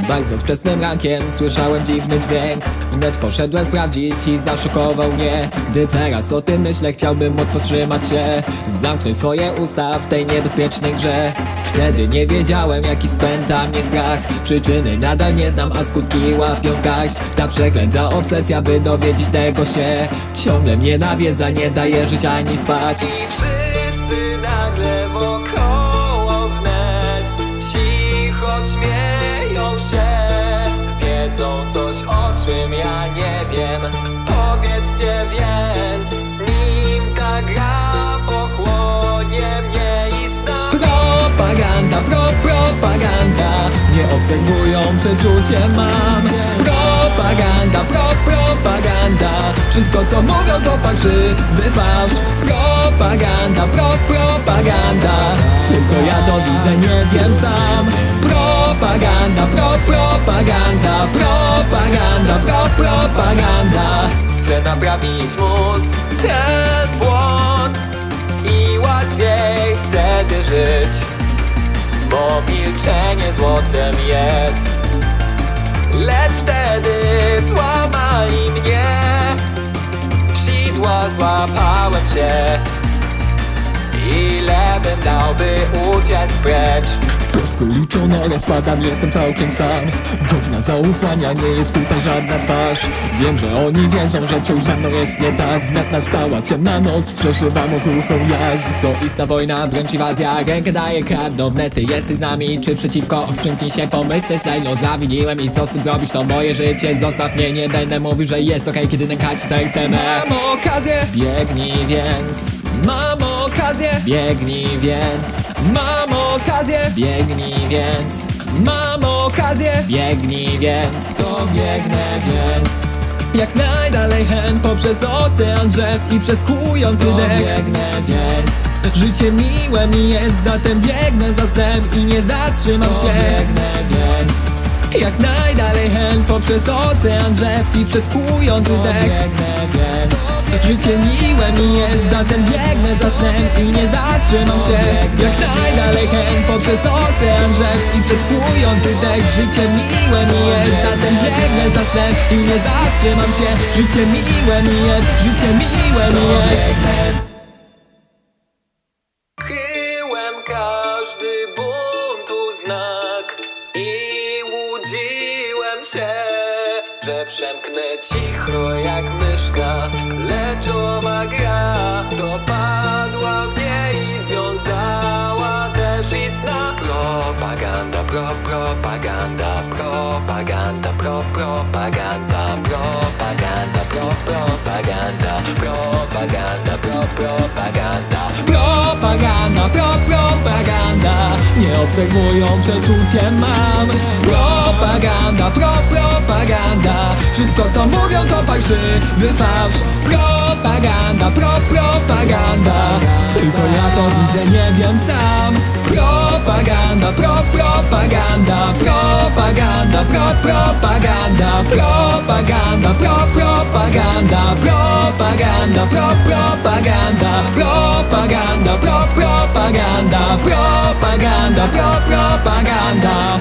Bardzo wczesnym rankiem słyszałem dziwny dźwięk. Wnet poszedłem sprawdzić i zaszokował mnie. Gdy teraz o tym myślę, chciałbym móc powstrzymać się, zamknąć swoje usta w tej niebezpiecznej grze. Wtedy nie wiedziałem, jaki spęta mnie strach. Przyczyny nadal nie znam, a skutki łapią w garść. Ta przeklęta obsesja, by dowiedzieć tego się, ciągle mnie nawiedza, nie daje żyć ani spać. I wszyscy nagle wokoło wnet cicho śmieją się. Wiedzą coś, o czym ja nie wiem. Powiedzcie więc, nim ta gra pochłonie mnie i znam. Propaganda, propaganda, nie obserwują, przeczucie mam. Propaganda, propaganda, wszystko co mówią to fałszywy fałsz. Propaganda, propaganda, tylko ja to widzę, nie wiem sam. Propaganda, propaganda, propaganda, propaganda. Chcę naprawić móc ten błąd i łatwiej wtedy żyć, bo milczenie złotem jest. Lecz wtedy złamali mnie, sidła złapałem się. Ile bym dał, by uciec precz? W piasku liczono, rozpadam, jestem całkiem sam. Godzina zaufania, nie jest tutaj żadna twarz. Wiem, że oni wiedzą, że coś ze mną jest nie tak. Wnet nastała ciemna noc, przeszywam okruchą jaźń. To istna wojna, wręcz inwazja, rękę daję, kradną. Wnet ty jesteś z nami, czy przeciwko? Przymknij się, pomyśleć, no zawiniłem i co z tym zrobisz, to moje życie. Zostaw mnie, nie będę mówił, że jest okej, kiedy nękać serce me. Mam okazję, biegnij więc. Mam okazję, biegnij więc. Mam okazję, biegnij więc. Mam okazję, biegnij więc. To biegnę więc. Jak najdalej hen poprzez ocean drzew i przez kłujący dech. Biegnę więc. Życie miłe mi jest, zatem biegnę za snem i nie zatrzymam się. Biegnę więc. Jak najdalej hen poprzez ocean drzew i przez kłujący dech. Biegnę więc. Życie miłe mi jest, zatem biegnę za snem i nie zatrzymam się. Jak najdalej hen poprzez ocean drzew i przez kłujący dech. Życie miłe mi jest, zatem biegnę za snem i nie zatrzymam się. Życie miłe mi jest, życie miłe mi jest. Kryłem każdy buntu znak i łudziłem się, że przemknę cicho jak myszka. Lecz owa gra dopadła mnie i związała też i sna. Propaganda, propaganda, propaganda, propaganda, propaganda, propaganda, propaganda, propaganda. Propaganda, propaganda, nie obserwują, przeczucie mam. Propaganda, propaganda, wszystko co mówią to fałszywy fałsz. Propaganda, propaganda, tylko ja to widzę, nie wiem sam. Propaganda, propaganda, propaganda, propaganda, propaganda, propaganda, propaganda, propaganda, propaganda, propaganda, propaganda, propaganda.